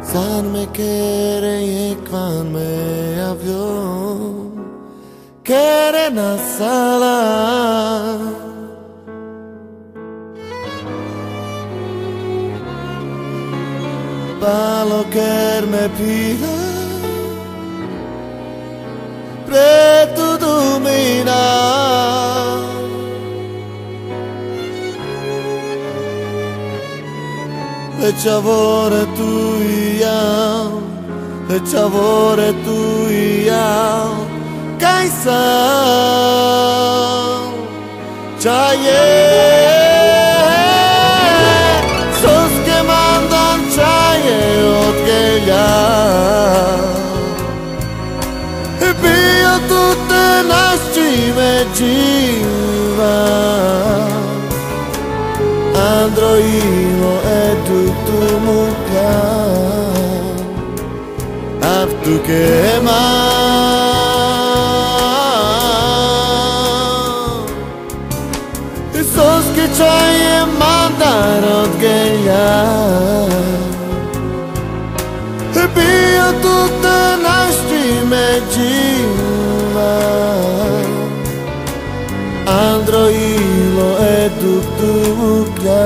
San me kere yekvan me avion kere na sala palo ker me pila preto domina le chavore tu iau le chavore tu iau kaisa chaye sos que mandan chaye otgeya e pio tutte nasci me jiva andro io e tu muka aftu che ma e sos che c'hai e mandaro gheia e pio tutte nasci me giva andro io e tu muka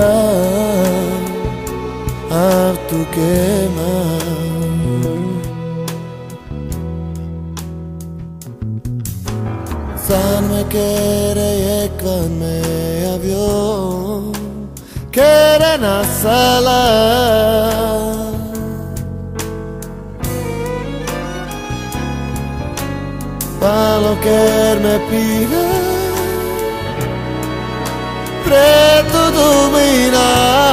aftu che ma San me kere yekvan me avion kere na sala palo ker me pila preto domina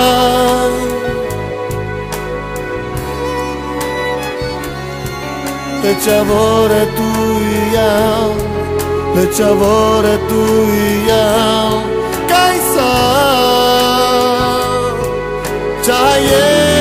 e chavore tu iau le chavore tu iau kaisa chaye